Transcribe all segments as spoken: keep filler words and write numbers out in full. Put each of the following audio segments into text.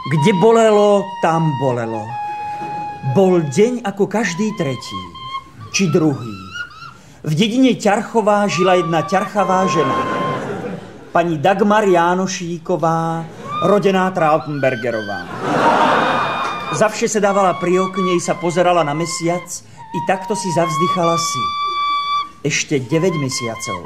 Kde bolelo, tam bolelo. Bol deň ako každý tretí, či druhý. V dedine Ťarchová žila jedna ťarchavá žena. Pani Dagmar Jánošíková, rodená Trautenbergerová. Zavše se dávala pri okne i sa pozerala na mesiac i takto si zavzdychala si. Ešte deväť mesiacov.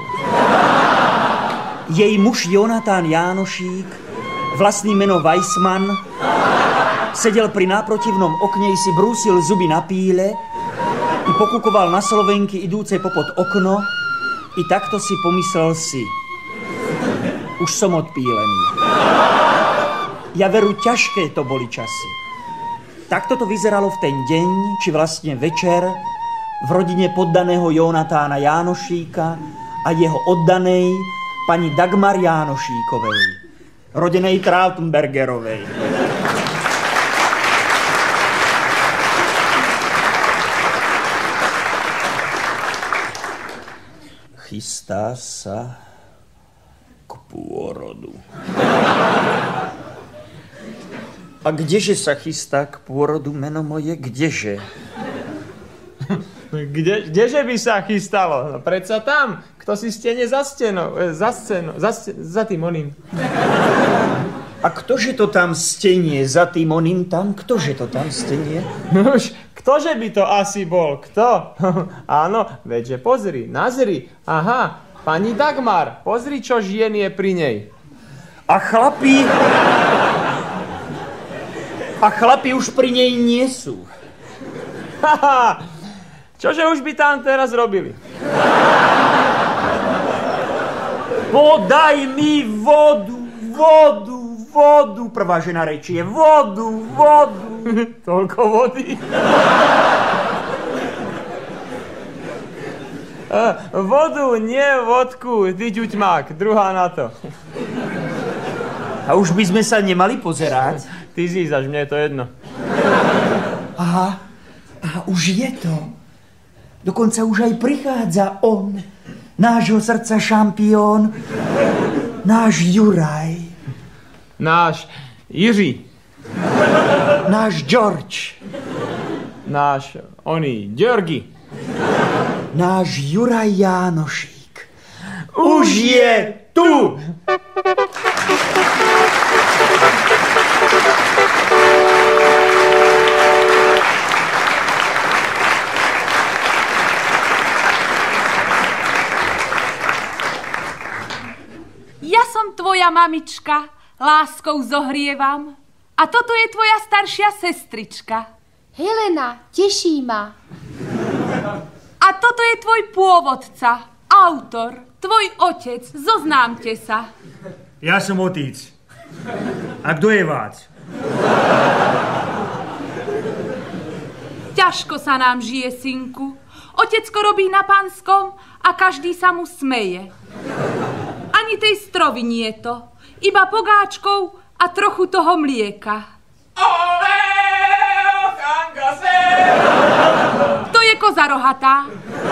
Jej muž Jonatán Jánošík, vlastný meno Weissmann, sedel pri náprotivnom okne i si brúsil zuby na píle i pokúkoval na Slovenky idúcej popod okno i takto si pomyslel si. Už som odpílený. Ja veru, ťažké to boli časy. Takto to vyzeralo v ten deň, či vlastne večer, v rodine poddaného Jonatána Jánošíka a jeho oddanej pani Dagmar Jánošíkovej, rodenej Trautenbergerovej. Chystá sa k pôrodu. A kdeže sa chystá k pôrodu, meno moje, kdeže? Kde, kdeže by sa chystalo? No predsa tam, kto si stene za stenou, za scénou, za, za tým oným. A ktože to tam stenie za tým oným tam? Ktože to tam stenie? No už, ktože by to asi bol? Kto? Áno, veďže pozri, nazri. Aha, pani Dagmar, pozri, čo žien je pri nej. A chlapi... A chlapi už pri nej nie sú. Haha, čože už by tam teraz robili? Podaj mi vodu, vodu, vodu. Prvá žena rečie, vodu, vodu. Toľko vody. Vodu, nie vodku, ty ďuťmák, druhá na to. A už by sme sa nemali pozerať? Ty zízaš, mne je to jedno. Aha, aha, už je to. Dokonca už aj prichádza on, nášho srdca šampión, náš Juraj. Náš Jiří. Náš George. Náš, oný, Georgi. Náš Juraj Jánošík. Už je tu! Ja som tvoja mamička, láskou zohrievam. A toto je tvoja staršia sestrička. Helena, teší ma. A toto je tvoj pôvodca, autor, tvoj otec, zoznámte sa. Ja som otec. A kto je vác? Ťažko sa nám žije, synku. Otecko robí na panskom a každý sa mu smeje. Ani tej strovy nie to, iba pogáčkov a trochu toho mlieka. Ole, To je koza rohatá.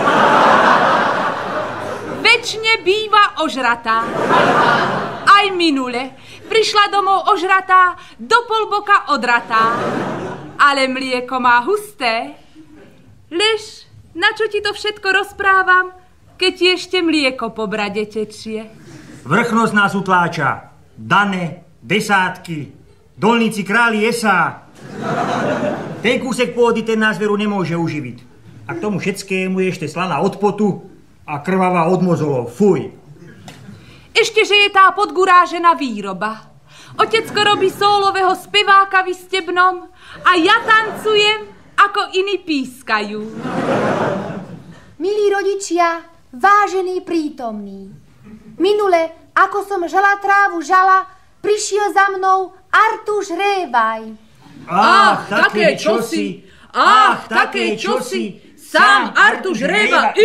Večne býva ožratá. Aj minule prišla domov ožratá, do polboka odratá. Ale mlieko má husté. Lež, na čo ti to všetko rozprávam, keď ti ešte mlieko po brade tečie? Vrchnosť nás utláča. Dane, desátky, dolníci králi esá. Ten kúsek pôdy, ten nás veru nemôže uživiť. A k tomu všetkému je ešte slaná od potu a krvavá od mozolov. Fuj. Ešte, že je tá podgurážená výroba. Otecko robí sólového speváka v Istebnom a ja tancujem, ako iní pískajú. Milí rodičia, vážení prítomní, minule, ako som žala trávu žala, prišiel za mnou Artuš Révaj. Ach, také čosi, ach, také čosi, sám Artuš Révaj.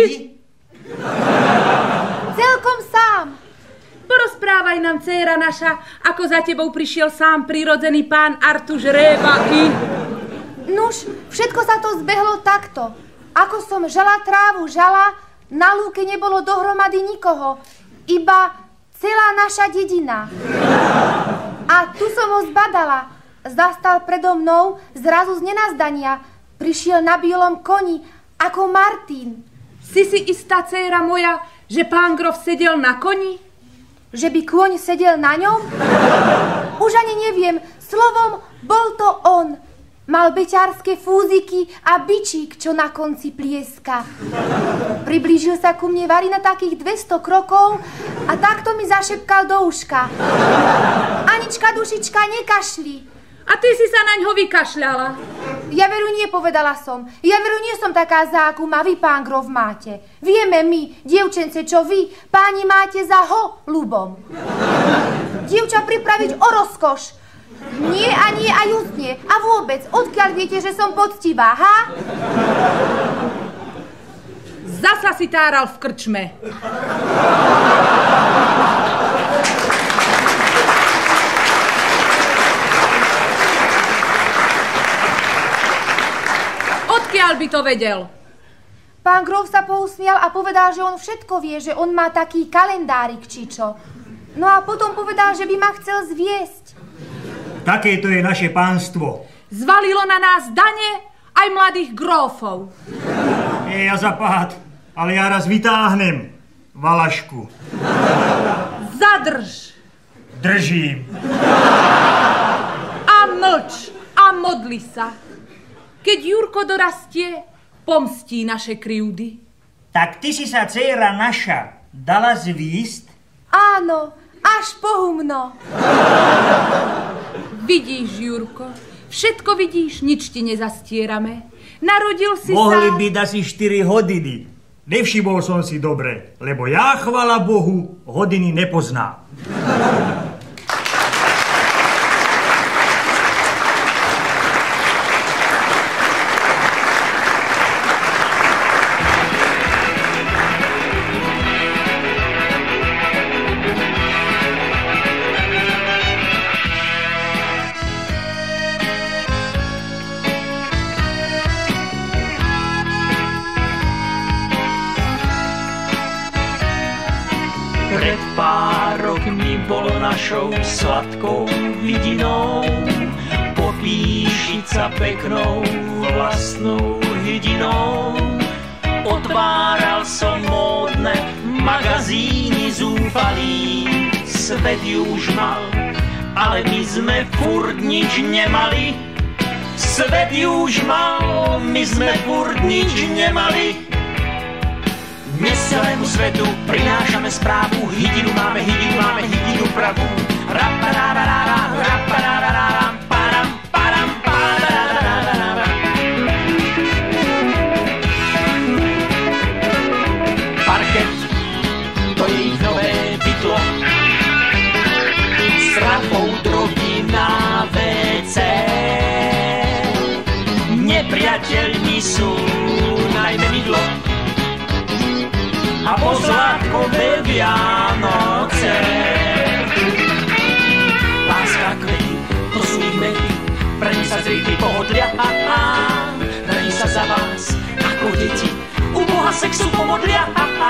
Celkom sám. Porozprávaj nám, dcéra naša, ako za tebou prišiel sám prirodzený pán Artuš Révaj. Nuž, všetko sa to zbehlo takto. Ako som žala trávu žala, na lúke nebolo dohromady nikoho, iba celá naša dedina. A tu som ho zbadala. zastal predo mnou zrazu z nenazdania. Prišiel na bielom koni, ako Martin. Si si istá, dcéra moja, že pán grof sedel na koni? Že by kôň sedel na ňom? Už ani neviem, slovom, bol to on. Mal beťárske fúziky a bičík, čo na konci plieska. Priblížil sa ku mne vari na takých dvesto krokov a takto mi zašepkal do uška. Anička, dušička, nekašli. A ty si sa na ňo vykašľala. Ja veru nie, povedala som. Ja veru nie som taká za, akú ma vy, pán grof, máte. Vieme my, dievčence, čo vy, páni, máte za holubom. Dievča pripraviť o rozkoš. Nie a nie a just nie. A vôbec, odkiaľ viete, že som poctivá, ha? Zasa si táral v krčme. Odkiaľ by to vedel? Pán grof sa pousmial a povedal, že on všetko vie, že on má taký kalendárik, či čo. No a potom povedal, že by ma chcel zviesť. Takéto je naše pánstvo. Zvalilo na nás dane aj mladých grófov. Nie ja zapád, ale ja raz vytáhnem valašku. Zadrž. Držím. A mlč a modli sa. Keď Jurko dorastie, pomstí naše krivdy. Tak ty si sa, dcéra naša, dala zvíst? Áno, až pohumno. Vidíš, Jurko, všetko vidíš, nič ti nezastierame. Narodil si Mohli sa... byť asi štyri hodiny. Nevšimol som si dobre, lebo ja, chvala Bohu, hodiny nepoznám. Našou sladkou vidinou popíšiť sa peknou vlastnou hydinou. Otváral som módne magazíny zúfalý, svet ju už mal, ale my sme furt nič nemali. Svet ju už mal, my sme furt nič nemali. Dnes celému svetu prinášame správu, hydinu máme, hydinu máme, hydinu pravú. Rapararara, rapararara, param, param, parararara. Parket, to je ich nové bydlo. S rapou drogy na vé cé. Nepriateľmi sú najmä mydlo a pozlátkové Vianoce. Láska, kvety, to sú ich mety, pre nich sa zriekli pohodlia. Hraní sa za vás, ako deti, u Boha sexu pomodlia.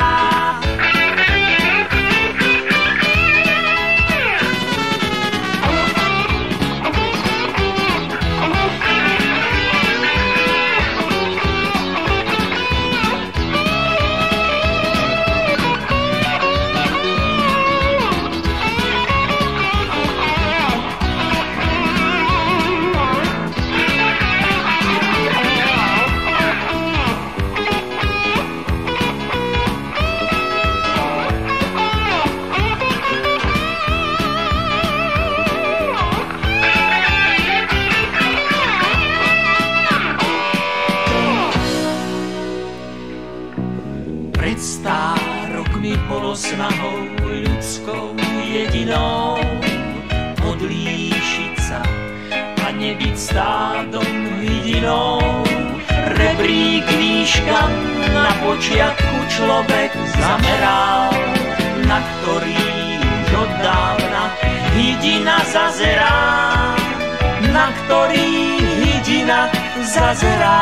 Snahou ľudskou jedinou odlíšiť sa a nebyť stádom hydinou. Rebrík výška na počiatku človek zameral, na ktorý už od dávna hydina zazerá, na ktorý hydina zazerá.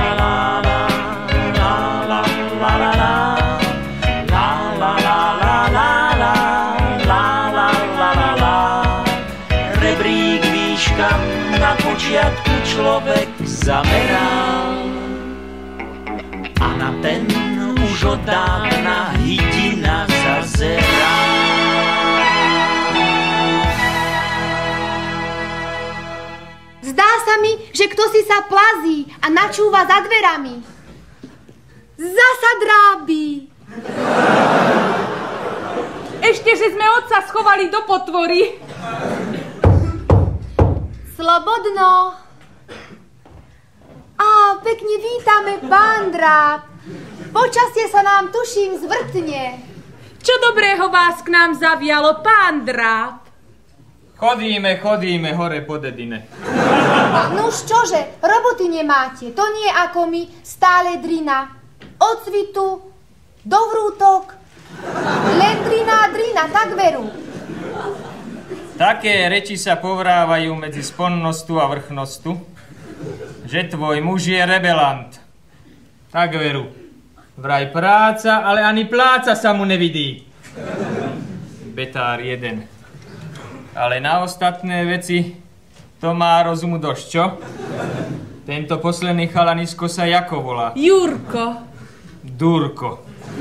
La počiatku človek zameral a na ten už od dávna hydina zazerá. Zdá sa mi, že kto si sa plazí a načúva za dverami. Zasa drábi. Ešte, že sme otca schovali do potvory. Slobodno. Á, pekne vítame, pán Dráb. Počasie sa nám, tuším, zvrtne. Čo dobrého vás k nám zavialo, pán Dráb? Chodíme, chodíme hore po dedine. Nuž čože, roboty nemáte, to nie ako my, stále drina. Od cvitu do vrútok, len drina a drina, tak veru. Také reči sa povrávajú medzi sponnostu a vrchnostu, že tvoj muž je rebelant. Tak veru. Vraj práca, ale ani pláca sa mu nevidí. Betár jeden. Ale na ostatné veci to má rozumu dosť, čo? Tento posledný chalanisko sa jako volá? Jurko. Durko.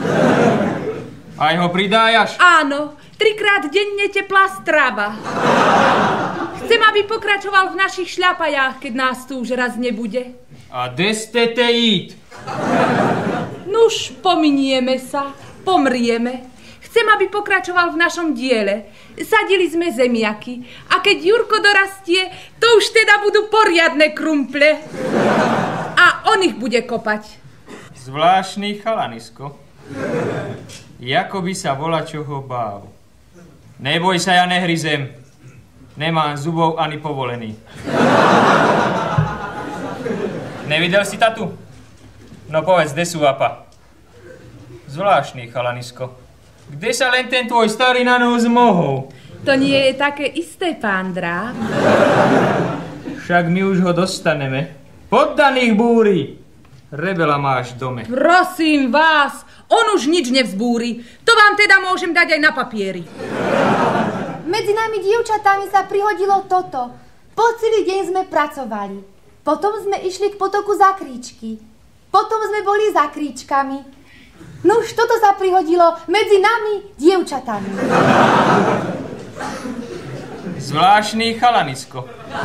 Aj ho pridájaš? Áno, trikrát denne teplá strava. Chcem, aby pokračoval v našich šľapajách, keď nás tu už raz nebude. A kde ste te jít? Nuž, pominieme sa, pomrieme. Chcem, aby pokračoval v našom diele. Sadili sme zemiaky. A keď Jurko dorastie, to už teda budú poriadne krumple. A on ich bude kopať. Zvláštny chalanisko. Jako by sa volá čoho bál. Neboj sa, ja nehryzem. Nemám zubov ani povolený. Nevidel si tatu? No povedz, kde sú apa? Zvláštny chalanisko. Kde sa len ten tvoj starý na nos mohol? To nie je také isté, pán Dráb. Však my už ho dostaneme. Poddaných búri. Rebela máš v dome. Prosím vás, on už nič nevzbúri. To vám teda môžem dať aj na papieri. Medzi nami dievčatami sa prihodilo toto. Po celý deň sme pracovali. Potom sme išli k potoku za kríčky. Potom sme boli za kríčkami. No už toto sa prihodilo medzi nami, dievčatami. Zvláštny chalanisko.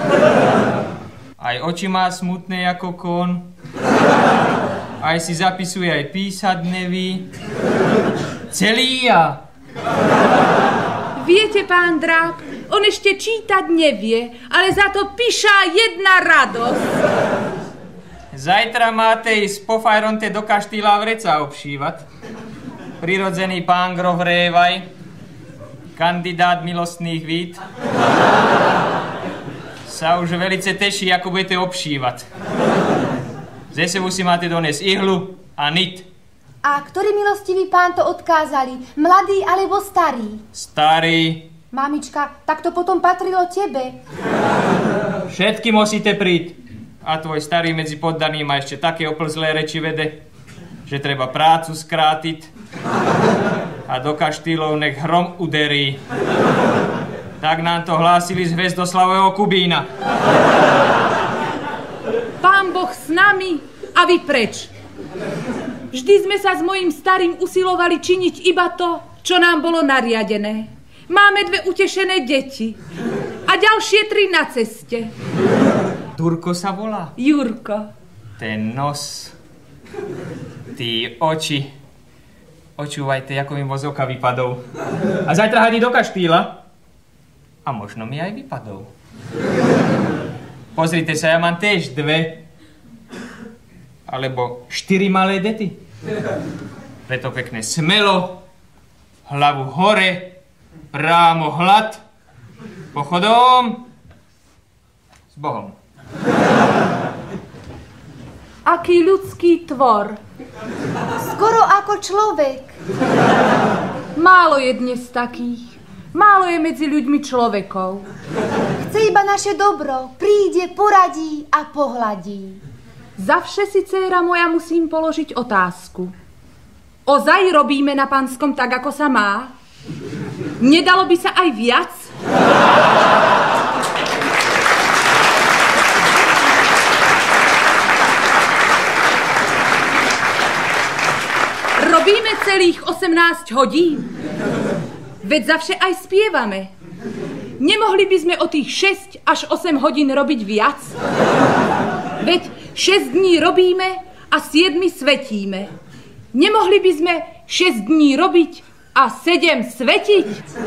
Aj oči má smutné ako kon. Aj si zapisuje, aj písať neví. Celý ja. Viete, pán Dráb, on ešte čítať nevie, ale za to píša jedna radosť. Zajtra máte ísť po fajronte do kaštýla vreca obšívať. Prirodzený pán grof Révaj, kandidát milostných víd, sa už velice teší, ako budete obšívať. Ze sebou si máte doniesť ihlu a nit. A ktorý milostivý pán to odkázali? Mladý alebo starý? Starý. Mamička, tak to potom patrilo tebe. Všetky musíte príť. A tvoj starý medzi poddaným má ešte také oplzlé reči vede, že treba prácu skrátiť a do kaštýlov nech hrom uderí. Tak nám to hlásili z Hviezdoslavového Kubína. Pán Boh s nami a vy preč. Vždy sme sa s mojím starým usilovali činiť iba to, čo nám bolo nariadené. Máme dve utešené deti a ďalšie tri na ceste. Durko sa volá? Jurko. Ten nos, tí oči. Očúvajte, ako mi voz oka vypadol. A zajtra hadí do kaštýla. A možno mi aj vypadol. Pozrite sa, ja mám tiež dve. Alebo štyri malé dety. Preto pekne smelo, hlavu hore, rámo hlad, pochodom s Bohom. Aký ľudský tvor. Skoro ako človek. Málo je dnes takých. Málo je medzi ľuďmi človekov. Chce iba naše dobro. Príde, poradí a pohľadí. Zavše si, dcéra moja, musím položiť otázku. Ozaj robíme na Panskom tak, ako sa má? Nedalo by sa aj viac? celých osemnásť hodín. Veď zavše aj spievame. Nemohli by sme o tých šesť až osem hodín robiť viac? Veď šesť dní robíme a siedmi svetíme. Nemohli by sme šesť dní robiť a sedem svetiť?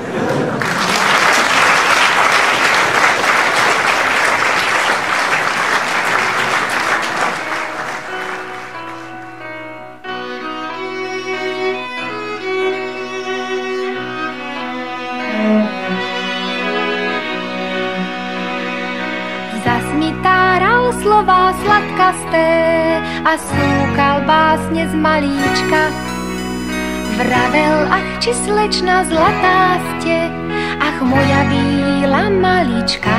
Slová sladkasté a slúkal básne z malíčka. Vravel, ach, či slečna zlatá ste, ach, moja bíla maličká.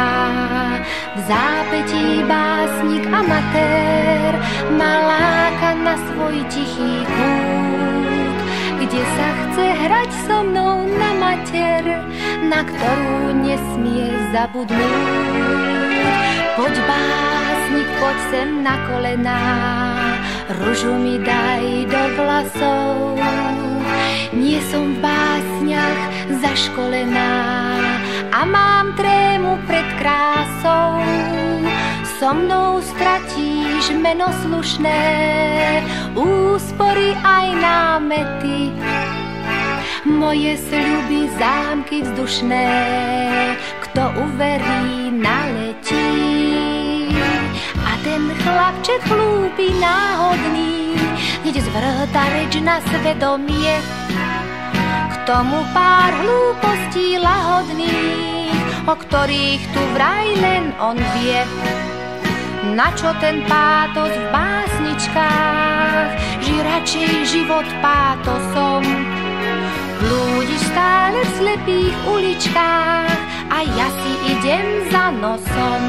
V zápätí básnik amatér ma láka na svoj tichý kút, kde sa chce hrať so mnou na mater, na ktorú nesmie zabudnúť. Poď básnik, poď sem na kolená, ružu mi daj do vlasov. Nie som v básniach zaškolená a mám trému pred krásou. So mnou stratíš meno slušné, úspory aj námety, moje sľuby, zámky vzdušné, kto uverí, naletí. A ten chlapček chlúpy náhodný, hneď zvrhta reč na svedomie, k tomu pár hlúpostí lahodných, o ktorých tu vraj len on vie. Na čo ten pátos v básničkách, ži radšej život pátosom. Blúdiš stále v slepých uličkách a ja si idem za nosom.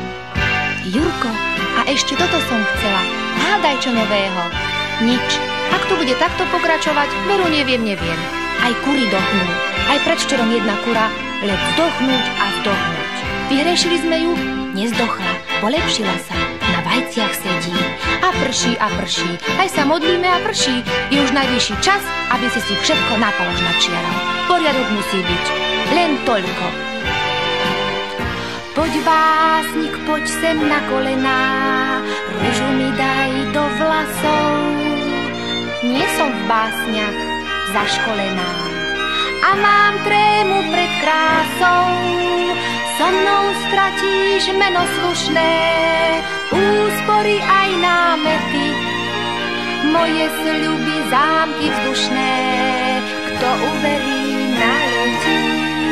Jurko, a ešte toto som chcela. Hádaj čo nového. Nič. Ak to bude takto pokračovať, veru neviem, neviem. Aj kury dochnú. Aj predvčerom jedna kura, len vdochnúť a vdochnúť. Vyhrešili sme ju, nezdochla, polepšila sa, na vajciach sedí. A prší a prší, aj sa modlíme a prší. Je už najvyšší čas, aby si si všetko na polož načiaral. Poriadok musí byť, len toľko. Poď básnik, poď sem na kolená, ružu mi daj do vlasov. Nie som v básniach zaškolená a mám trému pred krásou. So mnou stratíš meno slušné, úspory aj námety, moje sľuby, zámky vzdušné, kto uverí, naletí.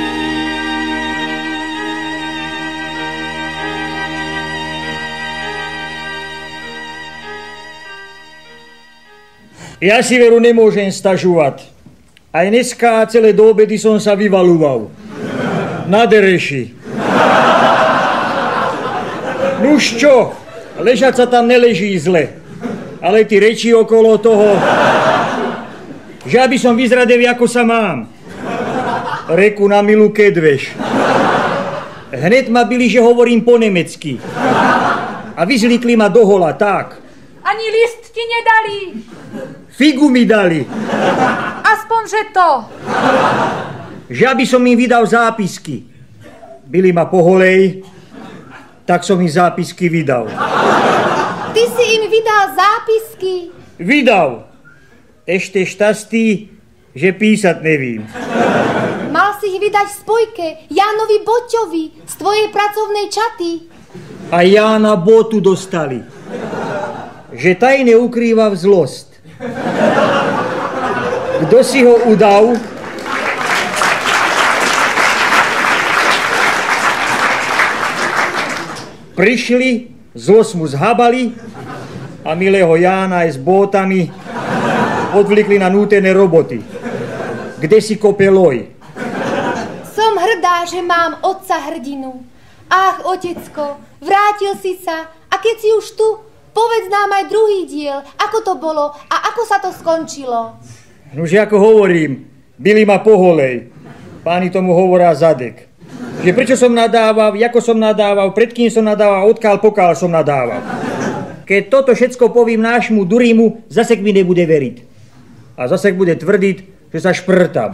Ja si veru nemôžem stažovať. Aj dneska celé do obedy som sa vyvaluval. Na dereši. Nuž čo, ležať sa tam neleží zle. Ale ty reči okolo toho, že aby som vyzradel, ako sa mám. Reku na milu kedveš. Hned ma byli, že hovorím po nemecky. A vyzlikli ma dohola, tak. Ani list ti nedali. Figu mi dali. Aspoň, že to. Že aby som im vydal zápisky. Byli ma poholej, tak som im zápisky vydal. Ty si im vydal zápisky? Vydal. Ešte šťastí, že písať nevím. Mal si ich vydať v spojke Jánovi Boťovi z tvojej pracovnej čaty. A Jána Botu dostali. Že tajne ukrýva vzlost. Kto si ho udal? Prišli, zlos mu zhabali a milého Jána aj s bótami odvlikli na nútené roboty. Kde si kope loj? Som hrdá, že mám otca hrdinu. Ach, otecko, vrátil si sa a keď si už tu, povedz nám aj druhý diel, ako to bolo a ako sa to skončilo. Nož ako hovorím, byli ma poholej. Páni tomu hovorá zadek. Že prečo som nadával, ako som nadával, pred kým som nadával, odkiaľ pokiaľ som nadával. Keď toto všetko povím nášmu Durimu, zase mi nebude veriť. a zase bude tvrdiť, že sa šprtam.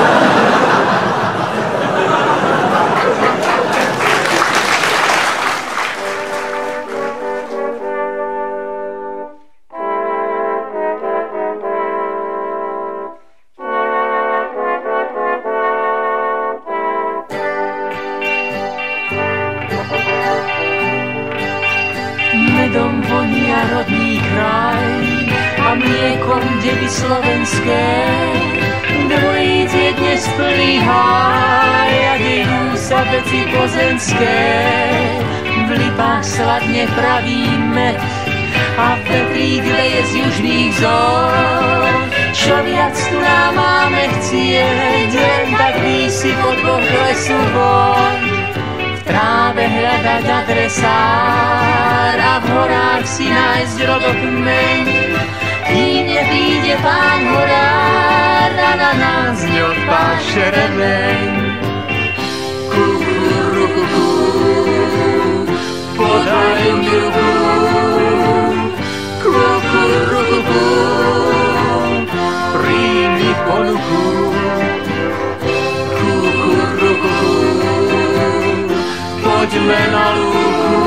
Medom vonia rodný kraj a mliekom dedy slovenské. Dvojice dnes plný háj a dejú sa veci pozemské. V lipách sladne praví med a vetrík veje z južných zón. Čo viac tu nám máme chcieť, tak si po dvoch lesú von. V tráve hľadať adresár a v horách si nájsť rodokmeň. Kým nepríde pán horár a na nás neodpáše remeň. Kukurukuku, podaj mi ruku. Kukurukuku, príjmi ponuku. Kukurukuku, poďme na lúku.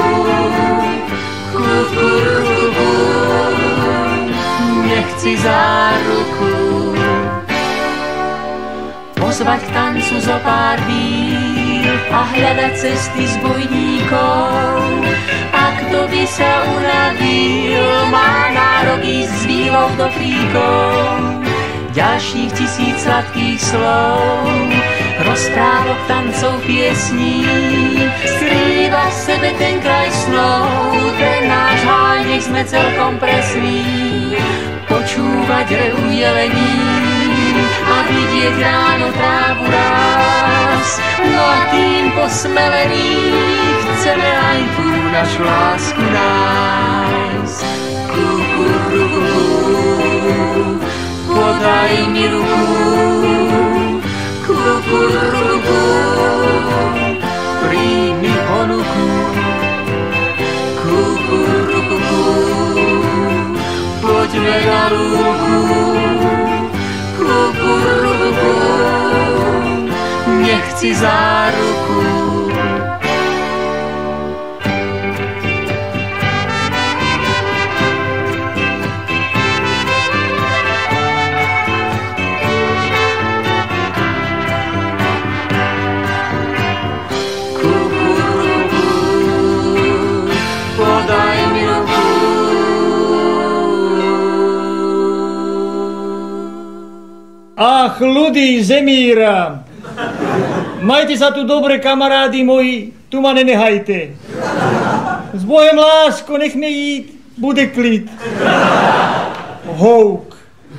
Kukurukuku, nechci záruku. Pozvať k tancu zo pár víl a hľadať cesty z bojníkov. A kto by sa uradil, má nárok ísť z výlov do kríkov. Ďalších tisíc sladkých slov, rozprávok, tancov, piesní, skrýva v sebe ten kraj snov. Ten náš háj, nech sme celkom presní, počúvať revu jelení a vidieť ráno trávu rás. No a tým posmelený chceme aj tú našu lásku nájsť. Kukurukuku, podaj mi ruku. Kukurukuku, príjmi ponuku. Kukurukuku, poďme na lúku. Kukurukuku, nechci záruku. Ach, ľudí Zemíra, majte sa tu dobre, kamarádi moji, tu ma nenehajte. S Bohem, lásko, nech mi ísť, bude klid. Houk.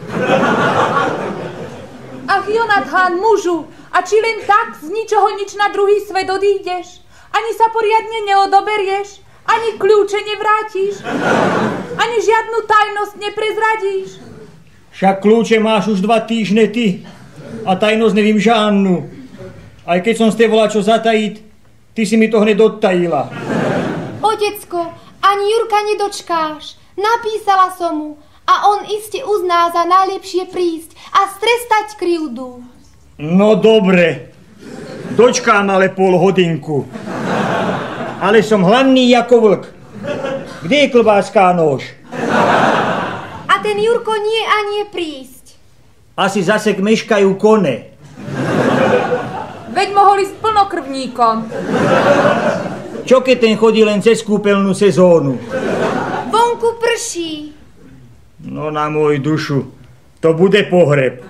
Ach, Jonathan, mužu, a či len tak z ničoho nič na druhý svet odídeš? Ani sa poriadne neodoberieš? Ani kľúče nevrátiš? Ani žiadnu tajnosť neprezradíš? Však kľúče máš už dva týždne ty a tajnosť nevím žádnu. Aj keď som ste volal čo zatajiť, ty si mi to hned odtajila. Otecko, ani Jurka nedočkáš. Napísala som mu a on iste uzná za najlepšie prísť a strestať krivdu. No dobre, dočkám ale pol hodinku. Ale som hladný ako vlk. Kde je klobáska a nôž? A ten Jurko nie a nie prísť. Asi zase meškajú kone. Veď mohol ísť plnokrvníkom. Čo keď ten chodí len cez kúpeľnú sezónu? Vonku prší. No na môj dušu, to bude pohreb.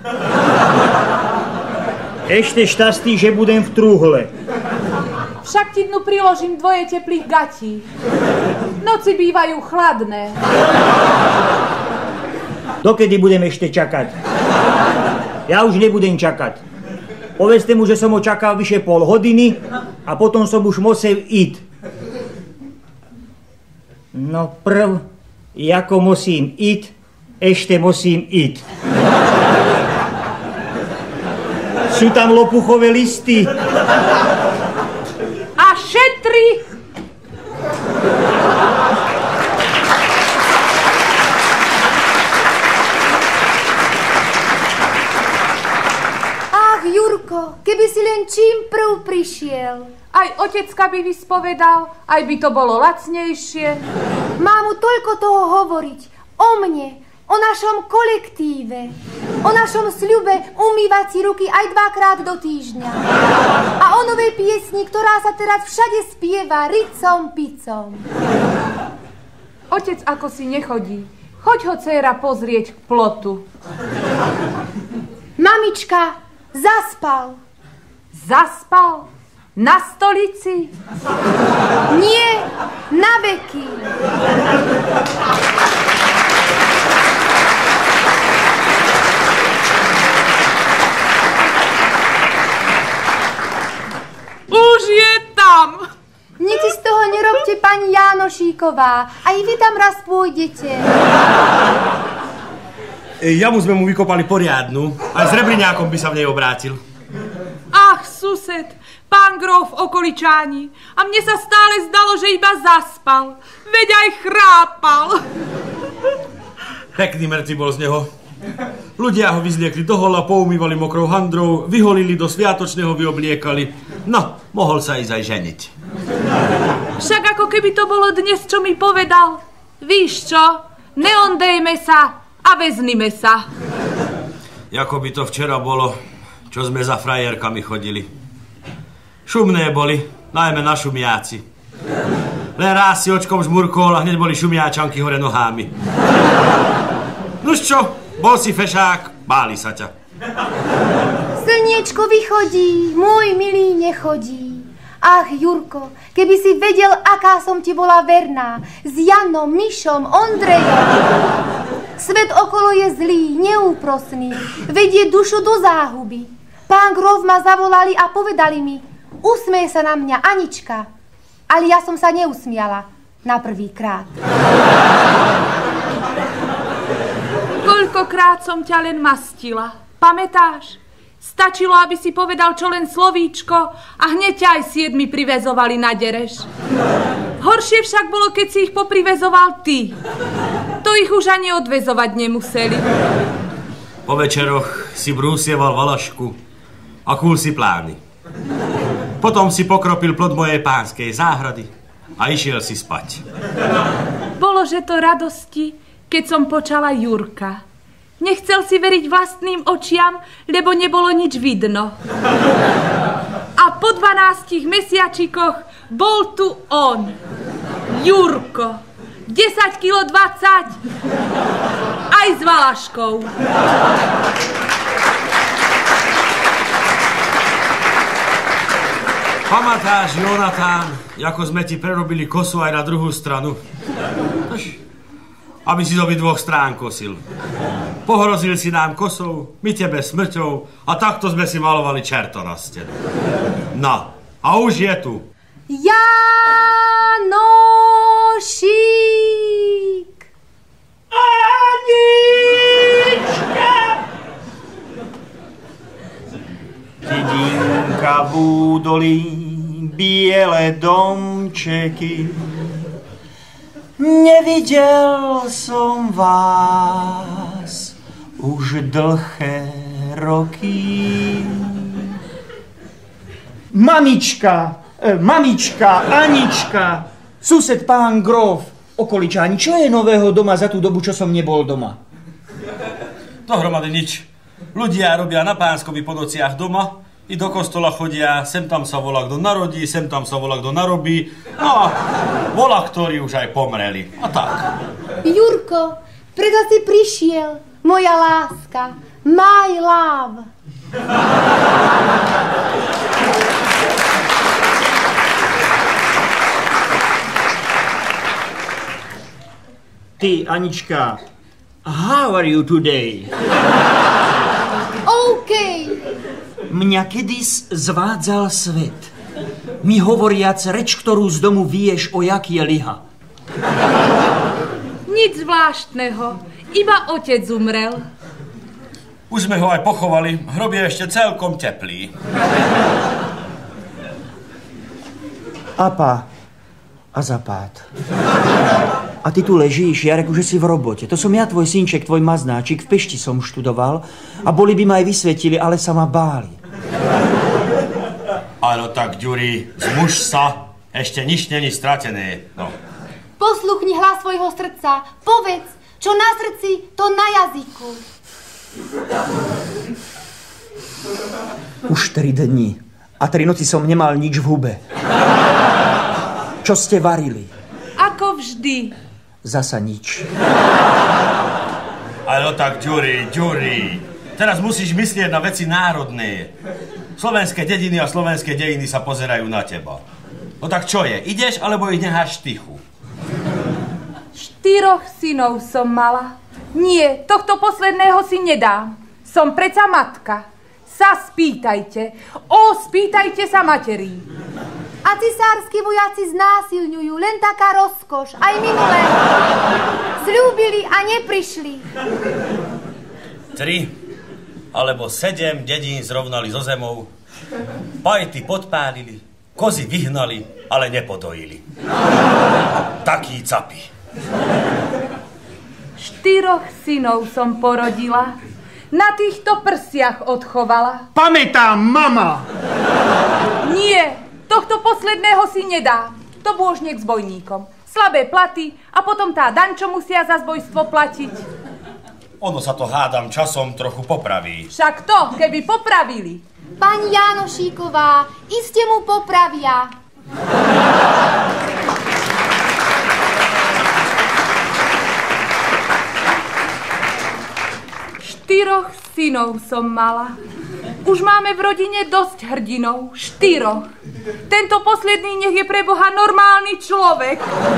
Ešte šťastí, že budem v trúhle. Však ti dnu priložím dvoje teplých gatí. Noci bývajú chladné. Dokedy budem ešte čakať? Ja už nebudem čakať. Povedzte mu, že som ho čakal vyše pol hodiny a potom som už musel ísť. No prv, ako musím ísť, ešte musím ísť. Sú tam lopuchové listy. A šetri! Jurko, keby si len čím prv prišiel. Aj otecka by vyspovedal, aj by to bolo lacnejšie. Mám mu toľko toho hovoriť. O mne, o našom kolektíve, o našom sľube umývať si ruky aj dvakrát do týždňa. A o novej piesni, ktorá sa teraz všade spieva ricom picom. Otec ako si nechodí. Choď ho, dcéra, pozrieť k plotu. Mamička, zaspal. Zaspal? Na stolici? Nie, na veky. Už je tam. Nič z toho nerobte, pani Jánošíková. Aj vy tam raz pôjdete. Jamu sme mu vykopali poriadnu. Aj s rebriňákom by sa v nej obrátil. Ach, sused, pán grof okoličáni. A mne sa stále zdalo, že iba zaspal. Veď aj chrápal. Pekný mŕtvy bol z neho. Ľudia ho vyzliekli do hola, poumývali mokrou handrou, vyholili do sviatočného, vyobliekali. No, mohol sa ísť aj ženiť. Však ako keby to bolo dnes, čo mi povedal. Víš čo? Neondejme sa a veznime sa. Jako by to včera bolo, čo sme za frajerkami chodili. Šumné boli, najmä na šumiaci. Len raz si očkom žmurkol a hneď boli šumiačanky hore nohami. Nuž čo, bol si fešák, báli sa ťa. Slniečko vychodí, môj milý nechodí. Ach, Jurko, keby si vedel, aká som ti bola verná. S Janom, Mišom, Ondrejom. Svet okolo je zlý, neúprosný. Vedie dušu do záhuby. Pán grof ma zavolali a povedali mi, usmej sa na mňa, Anička. Ale ja som sa neusmiala. Na prvý krát. Koľkokrát som ťa len mastila. Pamätáš? Stačilo, aby si povedal čo len slovíčko a hneď ťa aj siedmi privezovali na dereš. Horšie však bolo, keď si ich poprivezoval ty. To ich už ani odvezovať nemuseli. Po večeroch si brúsieval valašku a kúl si plány. Potom si pokropil plod mojej pánskej záhrady a išiel si spať. Bolo, že to radosti, keď som počala Jurka. Nechcel si veriť vlastným očiam, lebo nebolo nič vidno. A po dvanástich mesiačikoch bol tu on, Jurko. desať kilo dvadsať, aj s valaškou. Pamatáš, Jonatán, ako sme ti prerobili kosu aj na druhú stranu? Aby si z obidvoch strán kosil. Pohrozil si nám kosou, my tebe smrťou a takto sme si malovali čerto na stenu. No, a už je tu. Janošík! Anička! Dedinka v údolí, biele domčeky. Nevidel som vás už dlhé roky. Mamička, e, mamička, Anička, sused pán grof, okoličáni, čo je nového doma za tú dobu, čo som nebol doma? Dohromady nič. Ľudia robia na Pánskovi po nociach doma, i do kostola chodia, sem tam sa volá, kto narodí, sem tam sa volá, kto narobí. No a volá, ktorí už aj pomreli. A tak. Jurko, preto si prišiel, moja láska, my love. Ty, Anička, how are you today? OK. Mňa kedys zvádzal svet, mi hovoriac reč, ktorú z domu vieš, o jak je liha. Nič zvláštneho, iba otec umrel. Už sme ho aj pochovali, hrob je ešte celkom teplý. Apa a zapád. A ty tu ležíš, Jarek, že si v robote. To som ja, tvoj synček, tvoj maznáčik, v Pešti som študoval a boli by ma aj vysvetili, ale sa ma báli. Áno, tak, Ďuri, zmuž sa, ešte nič není stratené. No. Posluchni hlas svojho srdca, povedz, čo na srdci, to na jazyku. Už tri dni a tri noci som nemal nič v hube. Čo ste varili? Ako vždy. Zasa nič. Ale tak, Ďuri, Ďuri, teraz musíš myslieť na veci národné. Slovenské dediny a slovenské dejiny sa pozerajú na teba. No tak čo je, ideš, alebo ich necháš tichu? Štyroch synov som mala. Nie, tohto posledného si nedám. Som preca matka. Sa spýtajte. O, spýtajte sa materí. A cisársky vojaci znásilňujú, len taká rozkoš. Aj minulé. Sľúbili a neprišli. Tri alebo sedem dedín zrovnali so zemou. Pajty podpálili, kozy vyhnali, ale nepodojili. Takí capi. Štyroch synov som porodila. Na týchto prsiach odchovala. Pamätám, mama! Nie, tohto posledného si nedá. To bôžnik s bojníkom. Slabé platy a potom tá daň, čo musia za zbojstvo platiť. Ono sa to, hádam, časom trochu popraví. Však to, keby popravili. Pani Jánošíková, iste mu popravia. Štyroch synov som mala. Už máme v rodine dosť hrdinov. Štyroch. Tento posledný nech je pre Boha normálny človek.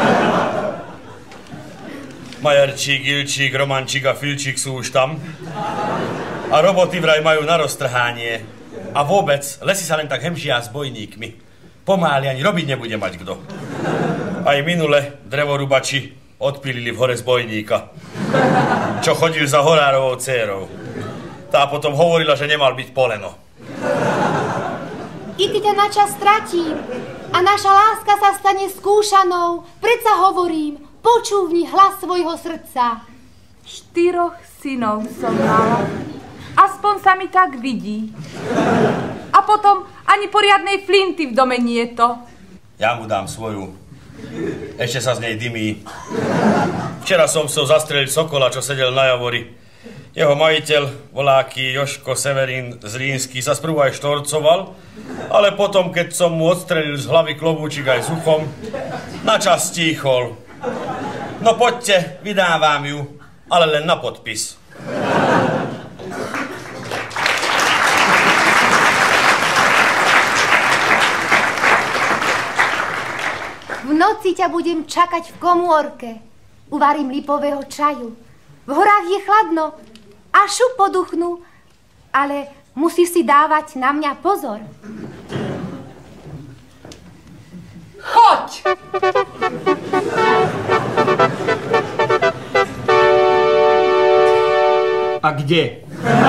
Majerčík, Ilčík, Romančík a Filčík sú už tam. A roboty vraj majú na roztrhanie. A vôbec, lesy sa len tak hemžia s bojníkmi. Pomáli ani robiť nebude mať kto. Aj minule drevorubači odpílili v hore z bojníka, čo chodil za horárovou dcérou. Tá potom hovorila, že nemal byť poleno. I ty ťa na čas stratím a naša láska sa stane skúšanou. Predsa hovorím, počúvni hlas svojho srdca. Štyroch synov som mala. Aspoň sa mi tak vidí. A potom ani poriadnej flinty v dome nie je to. Ja mu dám svoju. Ešte sa z nej dymí. Včera som chcel zastreliť sokola, čo sedel na javori. Jeho majiteľ, voláky Joško Severín z Rínsky, sa sprvu aj štorcoval, ale potom, keď som mu odstrelil z hlavy klobúčik aj s uchom, načas stíchol. No poďte, vydávam ju, ale len na podpis. V noci ťa budem čakať v komórke. Uvarím lipového čaju. V horách je chladno a šup poduchnú, ale musíš si dávať na mňa pozor. Choď! A kde?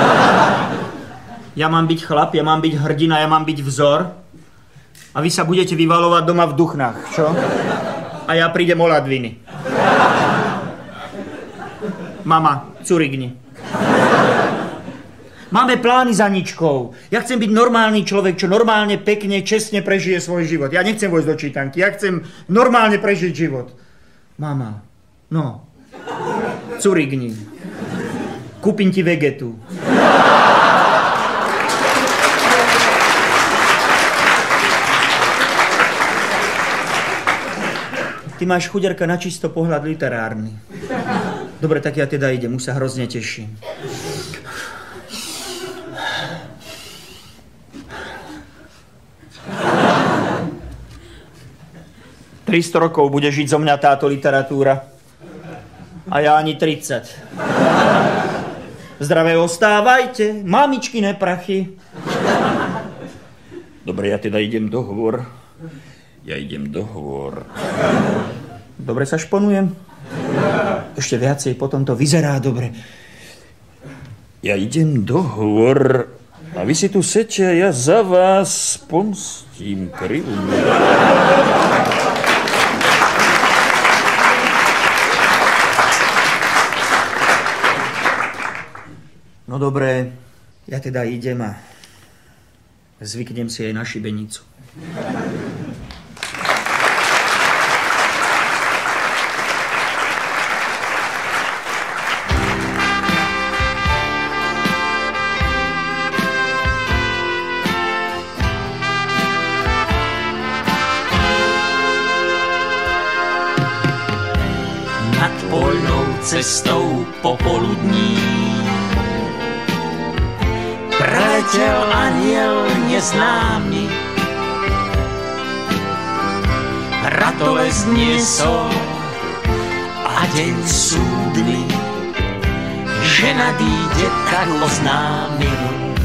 Ja mám byť chlap, ja mám byť hrdina, ja mám byť vzor. A vy sa budete vyvalovať doma v Duchnách, čo? A ja prídem o ladviny. Mama, curigni. Máme plány za Ničkou. Ja chcem byť normálny človek, čo normálne, pekne, čestne prežije svoj život. Ja nechcem vojsť do čítanky, ja chcem normálne prežiť život. Mama, no, curigni. Kúpim ti vegetu. Ty máš, chuderka, na čisto pohľad literárny. Dobre, tak ja teda idem, už sa hrozne teším. tristo rokov bude žiť zo mňa táto literatúra. A ja ani tridsať. Zdravé ostávajte, mamičkine prachy. Dobre, ja teda idem do hôr. Ja idem do hôr. Dobre sa šponujem? Ešte viacej, potom to vyzerá dobre. Ja idem do hôr. A vy si tu sete, ja za vás pomstím krivu. No dobré, ja teda idem a Zvyknem si aj na šibenicu. Nad polnou cestou popoludní preletěl anjel neznámý. Ratolest niesol a deň súdny, že nadíde, tak oznámil.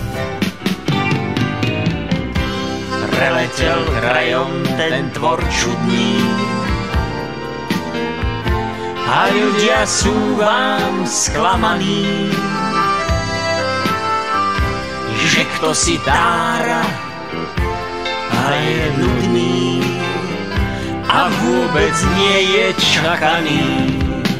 Preletěl krajom ten tvor čudný a ľudia sú vám sklamaní, že kto si tára a je nudný a vôbec nie je čakaný.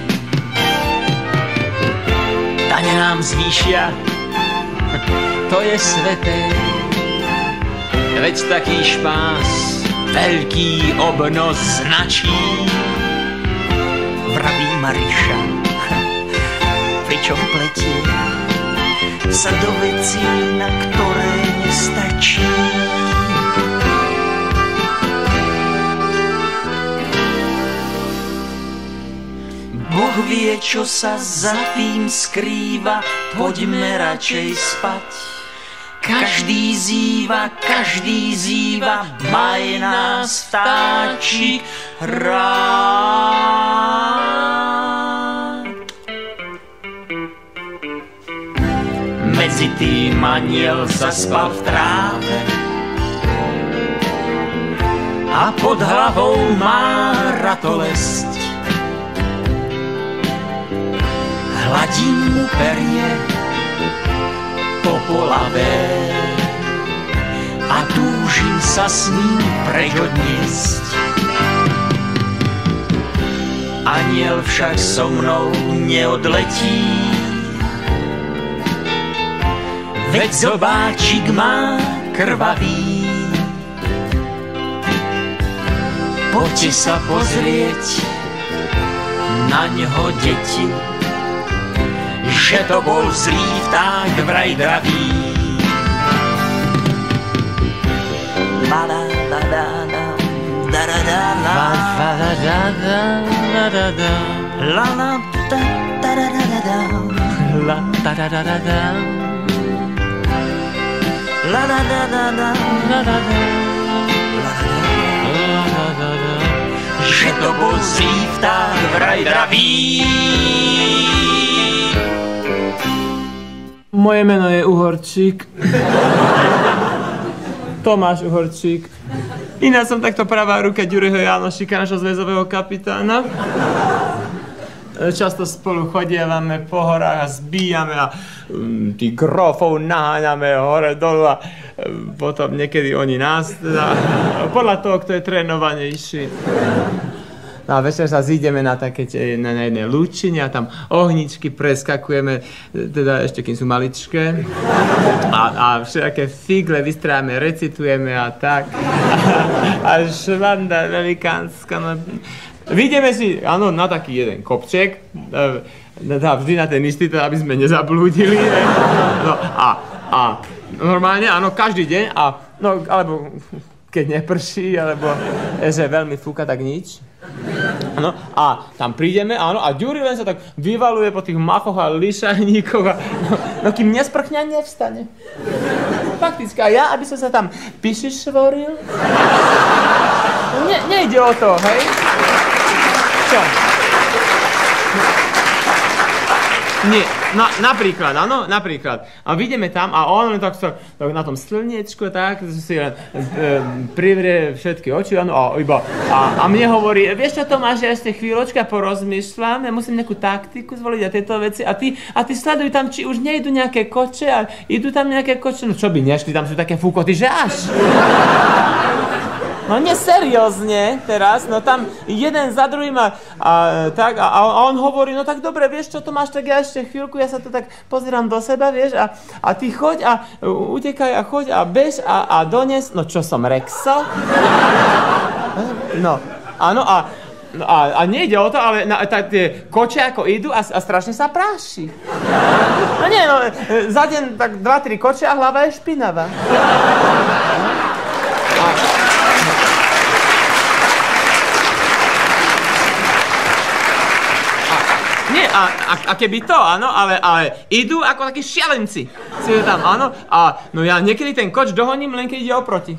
Dane nám zvýšia, to je sveté, veď taký špás veľký obnos značí. Vraví Mariša, pričom pletie sa do vecí, na ktoré nestačí. Boh vie, čo sa za tým skrýva, poďme radšej spať. Každý zýva, každý zýva, maj nás vtáčik rád. Medzi tým anjel zaspal v tráve a pod hlavou má ratolesť. Hladím mu perie popolavé a túžim sa s ním preč odniesť. Anjel však so mnou neodletí, veď zobáčik má krvavý. Poďte sa pozrieť na ňoho, deti, že to bol zlý vták vraj dravý. La la la la la da da da la la la da da da da da la la da da da da da la da da da da da la da da da da la da da la da da, že to bol zlý vták vraj dravý. Moje meno je Uhorčík. Tomáš Uhorčík. Iná som takto pravá ruka Ďuriho Jánošíka, našho zväzového kapitána. Často spolu chodievame po horách a zbíjame a um, tých grofov naháňame hore dolu a um, potom niekedy oni nás. Teda, podľa toho, kto je trénovanejší. No a večer sa zídeme na také na, na jednej lúčine a tam ohničky preskakujeme, teda ešte kým sú maličké. A, a všetké figle vystrávame, recitujeme a tak. A, a švanda velikánska. No. Vyjdeme si, áno, na taký jeden kopček, teda vždy na ten istý, teda aby sme nezablúdili. No a, a normálne, áno, každý deň, a, no, alebo keď neprší, alebo že veľmi fúka, tak nič. No, a tam prídeme, áno, a Ďuri len sa tak vyvaluje po tých machoch a lišajníkoch a no, no kým nesprchňa, nevstane. Fakticky, a ja, aby som sa tam pišišvoril, ne, nejde o to, hej? Čo? Nie, na, napríklad, áno, napríklad. A vidíme tam a on tak sa tak na tom slniečku tak si len e, privrie všetky oči, áno, a iba a, a mne hovorí, vieš čo, Tomáš, ja ešte chvíľočka porozmýšľam, ja musím nejakú taktiku zvoliť a tieto veci a ty, a ty sleduj tam, či už nejdu nejaké koče a idú tam nejaké koče, no čo by nešli, tam sú také fúkoty, že až. No nie seriózne teraz, no tam jeden za druhým a, a tak a, a on hovorí, no tak dobre, vieš čo, to máš, tak ja ešte chvíľku, ja sa tu tak pozerám do seba, vieš, a, a ty choď a utekaj a choď a bež a, a dones, no čo som, Rexo? No, áno a, a, a nejde o to, ale na, tá, tie koče ako idú a, a strašne sa práši. No nie, no, za deň tak dva, tri koče a hlava je špinavá. A, Nie, a, a, a keby to, áno, ale, ale idú ako takí šialenci. Si tam, áno, a no ja niekedy ten koč dohoním, len keď ide oproti.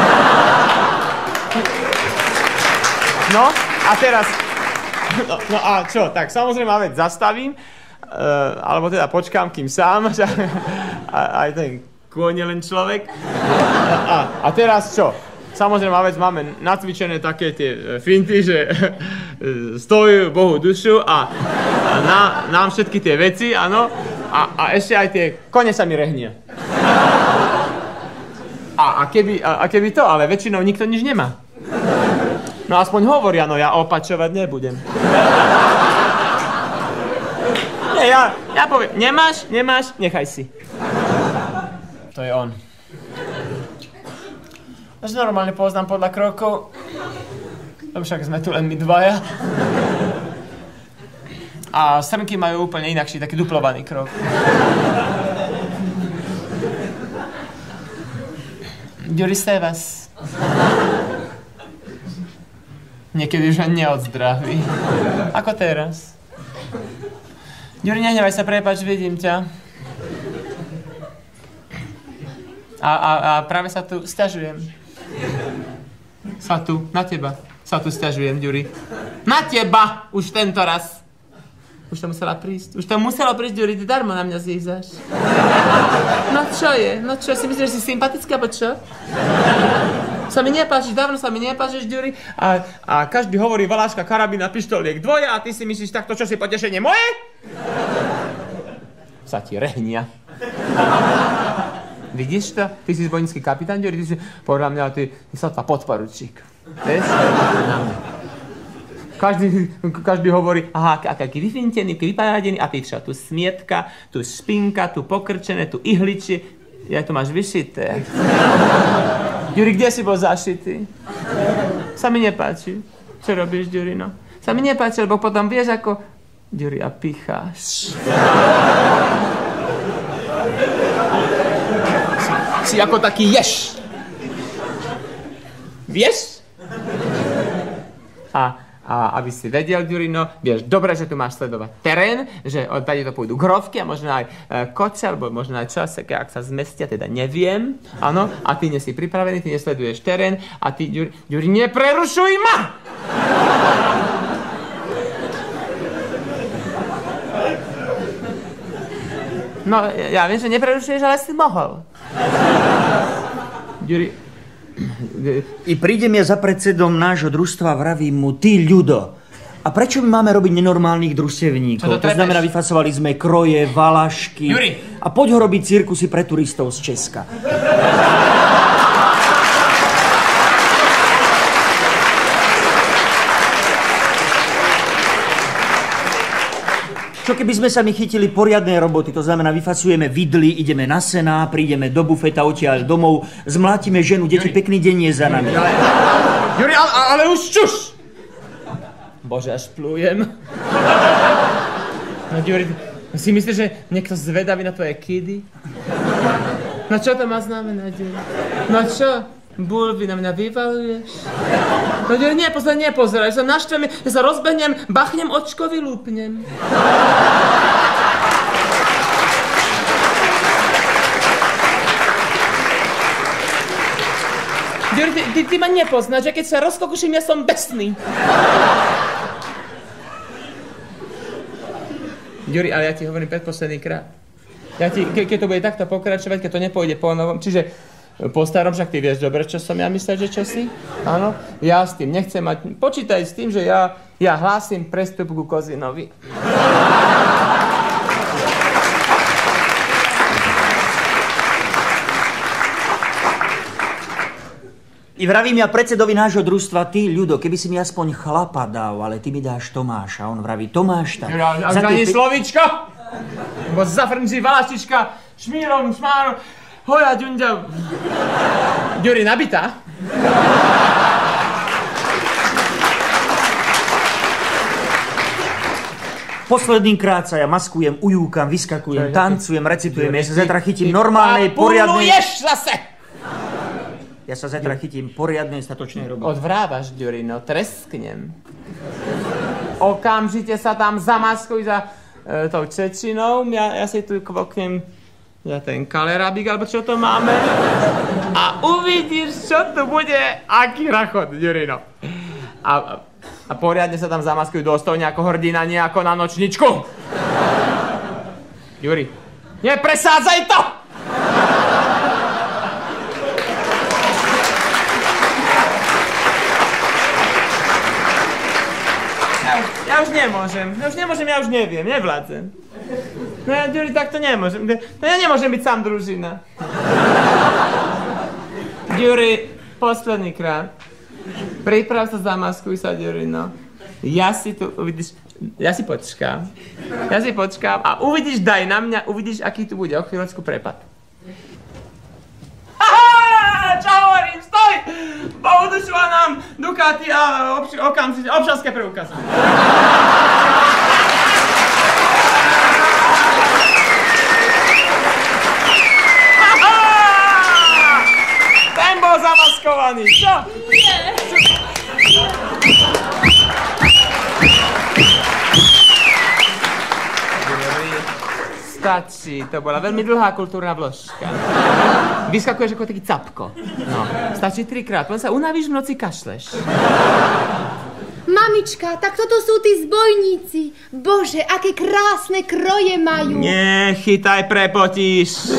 No, a teraz, no, no a čo, tak samozrejme, veď zastavím, uh, alebo teda počkám, kým sám, a, aj ten kôň je len človek. A, a teraz čo? Samozrejme, vec máme nacvičené také tie finty, že stojí Bohu dušu a na, nám všetky tie veci, áno, a, a ešte aj tie kone sa mi rehnia. A, a, keby, a, a keby to, ale väčšinou nikto nič nemá. No aspoň hovoria, no ja opačovať nebudem. Nie, ja, ja poviem, nemáš, nemáš, nechaj si. To je on. Až normálne poznám podľa krokov, lebo však sme tu len my dvaja. A srnky majú úplne inakší, taký duplovaný krok. Ďuri Sevas. Niekedy už ani neodzdraví. Ako teraz. Ďuri, nehnevaj sa, prepáč, vidím ťa. A, a, a práve sa tu sťažujem. Sa tu, na teba. Sa tu sťažujem, Ďuri. Na teba! Už tento raz. Už to musela prísť. Už to muselo prísť, Ďuri, ty darmo na mňa zjízaš. No čo je? No čo, si myslíš, že si sympatická, alebo čo? Sa mi nepáčiš, dávno sa mi nepáčiš, Ďuri. A, a každý hovorí Valáška, karabína, pištoliek, dvoje a ty si myslíš, takto čo si potešenie moje? Sa ti rehnia. Vidíš to? Ty si zbojnícky kapitán, Ďuri, ty si, podľa mňa, ty, ty sa tvá podporučík. Vieš? Každý, každý hovorí, aha, aký vyfintený, aký vyparadený, a ty čo? Tu smietka, tu špinka, tu pokrčené, tu ihličie. Ja to máš vyšité. Ďuri, kde si bol zašitý? Sa mi nepáči. Čo robíš, Ďuri, no? Sa mi nepáči, lebo potom vieš, ako... Ďuri, a picháš. Si ako taký ješ. Vieš? A, a aby si vedel, Ďurino, vieš dobre, že tu máš sledovať terén, že od tady to pôjdu grovky a možno aj e, koče, alebo možno aj časeké, ak sa zmestia, teda neviem. Áno, a ty nie si pripravený, ty nesleduješ terén a ty, Ďuri, Ďuri, neprerušuj ma! No, ja viem, že neprerušuješ, ale si mohol. Ďuri... I prídem ja za predsedom nášho družstva, vravím mu, ty ľudo, a prečo my máme robiť nenormálnych družstevníkov? To, to znamená, vyfasovali sme kroje, valašky. Ďuri! A poď ho robiť cirkusy pre turistov z Česka. Čo keby sme sa my chytili poriadnej roboty, to znamená, vyfasujeme vidly, ideme na sená, prídeme do bufeta, odtiaľ domov, zmlátime ženu, deti, pekný deň je za nami. Ďuri, ale, ale už čuš! Bože, až plujem. No, Ďuri, si myslíš, že niekto zvedavý na tvoje kidy? No čo to má znamenať, Ďuri? No čo? Bulvy na mňa vyvaluješ? No Ďuri, nepozeraj, nepozeraj, sa naštvem, ja sa rozbehnem, bachnem očko, vylúpnem. Ďuri, ty, ty, ty ma nepoznáš, že keď sa rozkokuším, ja som besný. Ďuri, ale ja ti hovorím predposledný krát. Ja ti, ke, keď to bude takto pokračovať, keď to nepôjde po novom, čiže po starom, však ty vieš dobre, čo som ja myslel, že čo si? Áno, ja s tým nechcem mať... Počítaj s tým, že ja, ja hlásim prestup ku Kozinovi. I vravím ja predsedovi nášho družstva, ty, Ľudo, keby si mi aspoň chlapa dal, ale ty mi dáš Tomáša. On vraví, Tomáš tak. Ja, ja, ani pe... slovíčko! Bo zafrnčí valaštička, šmírom, šmárom, hoja, ďunďa. Ďuri, nabitá? Posledný krát sa ja maskujem, ujúkam, vyskakujem, tancujem, recitujem. Ja sa zajtra chytím normálnej, poriadnej... Puluješ zase! Ja sa zajtra chytím poriadnej, statočnej roboty. Odvrávaš, Ďuri, no tresknem. Okamžite sa tam zamaskuj za e, tou Čečinou. Ja, ja si tu kvoknem za ten kalerabík, alebo čo to máme. A uvidíš, čo tu bude, aký rachot, Ďuri, no. A, a poriadne sa tam zamaskuj dostojne ako hrdina, nie ako na nočničku. Ďuri, nepresádzaj to! Ja už nemôžem, ja už nemôžem, ja už neviem, nevládzem. No ja, Ďuri, tak to nemôžem, no ja nemôžem byť sám družina. Ďuri, posledný krát. Priprav sa, zamaskuj sa, Ďuri, no. Ja si tu, uvidíš, ja si počkám. Ja si počkám a uvidíš, daj na mňa, uvidíš, aký tu bude o chvíľočku prepad. Aha, čo hovorím, stoj! Poudušila nám Ducati a obš- okamžite občanské preukazy. Ten bol zamaskovaný, čo? Nie. Stačí, to bola veľmi dlhá kultúrna vložka. Vyskakuješ ako taký capko. No, stačí trikrát, len sa unavíš, v noci kašleš. Mamička, tak toto sú tí zbojníci. Bože, aké krásne kroje majú. Nechytaj, prepotíš.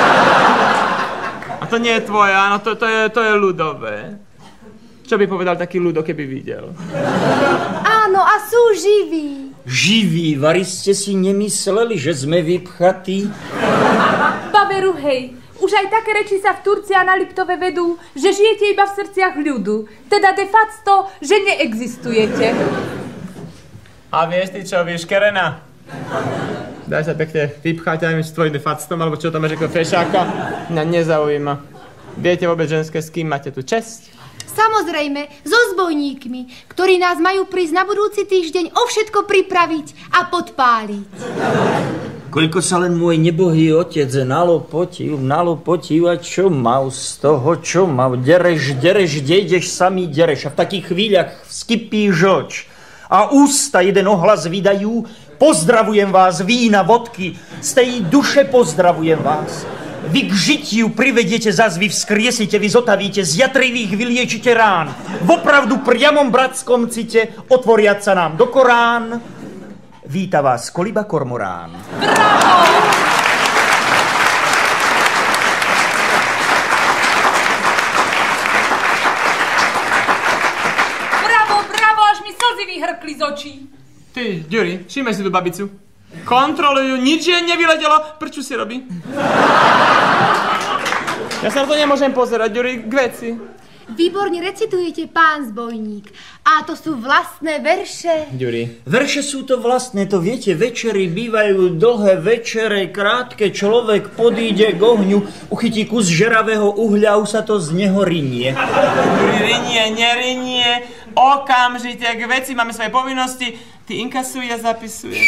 A to nie je tvoje, áno, to, to, je, to je ľudové. Čo by povedal taký ľudo, keby videl? Áno, a sú živí. Živí, vari ste si nemysleli, že sme vypchatí? Baberu, hej, už aj také reči sa v Turci a na Liptove vedú, že žijete iba v srdciach ľudu. Teda de facto, že neexistujete. A vieš ty čo, vieš, Kerena? Daj sa pekne vypchať aj s tvojim de factom, alebo čo tam máš ako fešáka. Mňa nezaujíma. Viete vôbec, ženské, s kým máte tu česť? Samozrejme, so zbojníkmi, ktorí nás majú prísť na budúci týždeň o všetko pripraviť a podpáliť. Koľko sa len môj nebohý otec nalopotil, nalopotil a čo mal z toho, čo mal? Dereš, dereš, kde ideš sami dereš a v takých chvíľach vskypí žoč a ústa jeden ohlas vydajú, pozdravujem vás, vína, vodky, z tej duše pozdravujem vás. Vy k žitiu privediete zas, vy vzkriesite, vy zotavíte, z jatrivých vyliečite rán. Vopravdu priamom bratskom cite otvoriať sa nám do Korán. Víta vás Koliba Kormorán. Bravo! Bravo, bravo, až mi slzy vyhrkli z očí. Ty, Ďuri, všimaj si tú babicu. Kontrolujú, nič jej nevyletelo. Prečo si robí? Ja sa na to nemôžem pozerať, Ďuri, k veci. Výborne recitujete, pán zbojník. A to sú vlastné verše. Ďuri. Verše sú to vlastné, to viete, večery bývajú dlhé, večere krátke, človek podíde k ohňu, uchytí kus žeravého uhľa, už sa to z neho rinie. Ďuri, rinie, nerinie, okamžite k veci, máme svoje povinnosti. Ty inkasuj, ja zapisujem.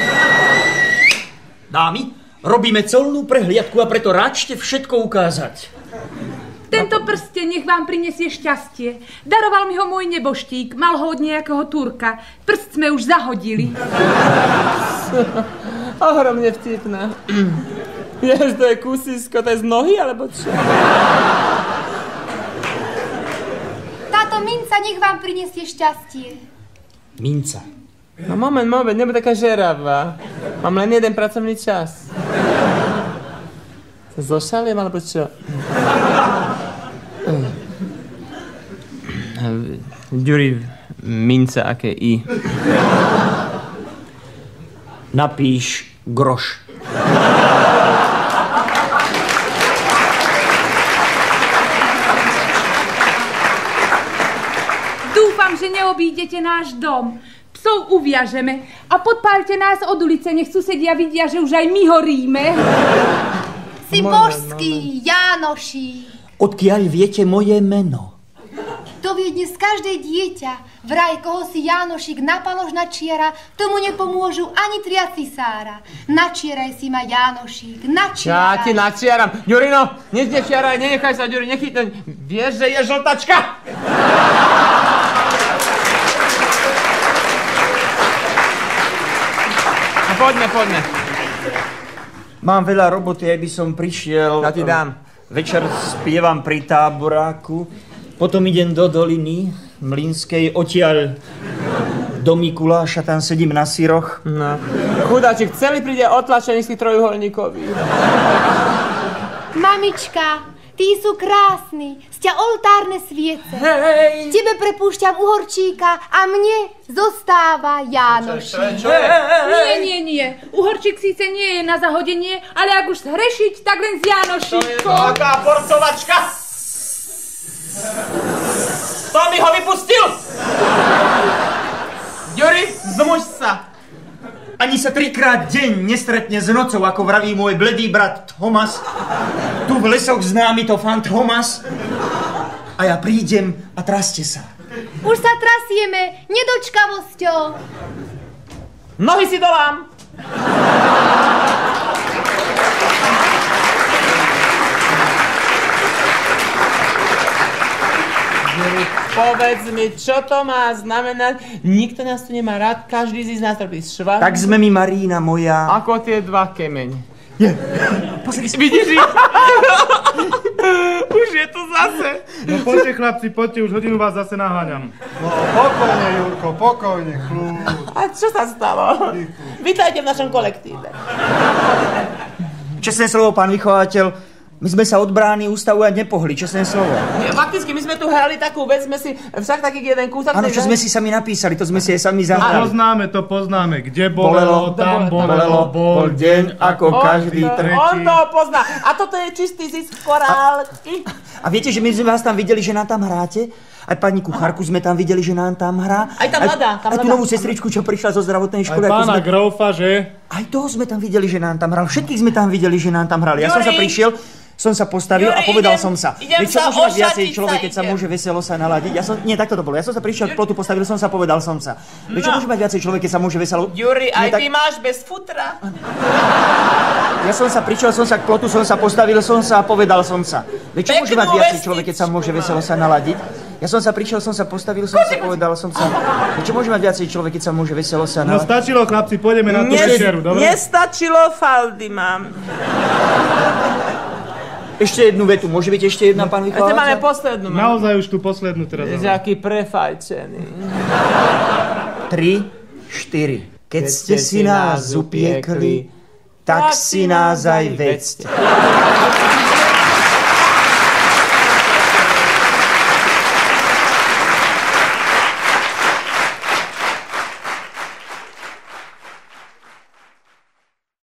Dámy, robíme colnú prehliadku a preto ráčte všetko ukázať. Tento prsten nech vám prinesie šťastie. Daroval mi ho môj neboštík, mal ho od nejakého Turka. Prst sme už zahodili. Ohromne vtipné. Vieš, to je kusisko, to je z nohy, alebo čo? Táto minca nech vám prinesie šťastie. Minca. No moment, moment, nebuď taká žeravá. Mám len jeden pracovný čas. Sa zošaliem, alebo čo? Ďuri, minca, aké i? Napíš groš. že neobídete náš dom. Psov uviažeme a podpálte nás od ulice, nech susedia vidia, že už aj my horíme. Si božský, Jánoší. Odkiaľ viete moje meno? To vie dnes každé dieťa. Vraj, koho si Jánošik napalož načiara, tomu nepomôžu ani tria cisára. Načieraj si ma, Jánošik, načieraj. Ja ti načiaram. Ďurino, nečiaraj, nenechaj sa, Ďuri, nechytnúť. Vieš, že je žltačka? No poďme, poďme. Mám veľa roboty, aj by som prišiel. Ja ti dám. Večer spievam pri táboráku. Potom idem do doliny Mlynskej, odtiaľ do Mikuláša, tam sedím na syroch. No. Chudáčik, celý príde otlačený z tých trojuholníkových. Mamička, tí sú krásni, sťa oltárne sviece. Hej! Tebe prepúšťam uhorčíka a mne zostáva Jánošik. Čo je? Nie, nie, nie. Uhorčík síce nie je na zahodenie, ale ak už zhrešiť, tak len s Jánošíkom. To je taká porcovačka. Kto mi ho vypustil? Ďuri, zmuž sa. Ani sa trikrát deň nestretne s nocou, ako vraví môj bledý brat Thomas. Tu v lesoch známy to fan Thomas. A ja prídem a traste sa. Už sa trasieme, nedočkavosťou. Nohy si dolám. Povedz mi, čo to má znamenať? Nikto nás tu nemá rád, každý z nás robí švah. Tak sme mi, Marína moja. Ako tie dva kemeň. Je. Pozri si. Vidíš? Už je to zase. No poďte chlapci, poďte, už hodinu vás zase naháňam. No pokojne, Jurko, pokojne, kľúč. A čo sa stalo? Vítajte v našom kolektíve. Čestné slovo, pán vychovateľ. My sme sa od brány ustavovať nepohli, čestné slovo. Nie, fakticky, my sme tu hrali takú vec, sme si však taký jeden kúsok... Áno, čo sme si sami napísali, to sme si aj sami zahrali. Poznáme to, poznáme. Kde bolelo, tam bolelo, bol deň ako každý tretí. On to pozná. A toto je čistý zisk korálky. A viete, že my sme vás tam videli, že nám tam hráte? Aj pani kuchárku sme tam videli, že nám tam hrá. Aj tá mladá. Aj, aj tú novú sestričku, čo prišla zo zdravotnej školy. Aj pána sme... Grófa, že? Aj toho sme tam videli, že nám tam hral. Všetkých sme tam videli, že nám tam hrali. Ja som sa prišiel, som sa postavil Juri, a povedal idem, som sa. Idem čo sa môže mať viacej ošatiť človek, sa keď sa idem. môže veselo sa naladiť? Ja som, nie, takto to bolo. Ja som sa prišiel k plotu, postavil som sa, povedal som sa. Veď čo No. môže mať viacej človek, keď sa môže veselo... Juri, aj Nie, tak- ty máš bez futra. Ja som sa prišiel, som sa k plotu, som sa postavil, som sa a povedal som sa. Veď čo môže mať Peknú viacej človek, keď sa vestičku môže má. veselo sa naladiť? Ja som sa prišiel, som sa postavil, som sa povedal som sa. Veď čo môže mať viacej človek, keď sa môže veselo sa No naladiť? stačilo chlapci, pôjdeme na tú Nes- večeru, dobre? Nestačilo, faldy mám. Ešte jednu vetu, môže byť ešte jedna, pán Ešte máme vychovateľ? poslednú. mám. Naozaj už tú poslednú teraz. Ježe, aký prefajčený. Tri, štyri. Keď ste si nás upiekli, tak si nás aj vedzte.